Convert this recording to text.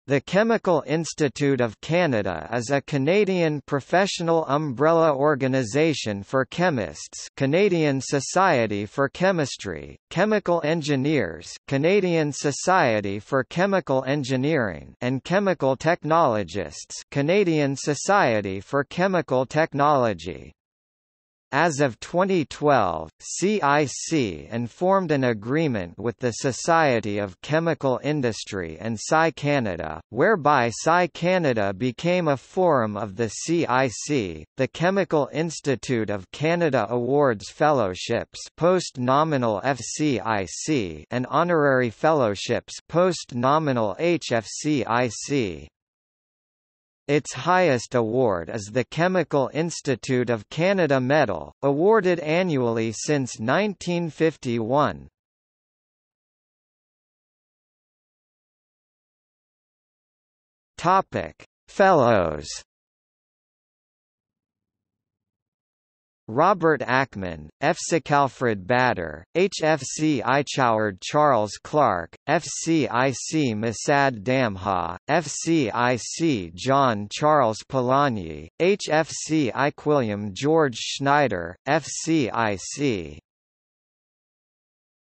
The Chemical Institute of Canada is a Canadian professional umbrella organisation for chemists, Canadian Society for Chemistry, chemical engineers, Canadian Society for Chemical Engineering, and chemical technologists, Canadian Society for Chemical Technology. As of 2012, CIC and formed an agreement with the Society of Chemical Industry and Sci Canada, whereby Sci Canada became a forum of the CIC. The Chemical Institute of Canada awards fellowships post-nominal FCIC and honorary fellowships post-nominal HFCIC. Its highest award is the Chemical Institute of Canada Medal, awarded annually since 1951. Topic: Fellows. Robert Ackman, FCIC Bader, HFC Ichoward Charles Clark, FCIC Masad Damha, FCIC John Charles Polanyi, HFC William George Schneider, FCIC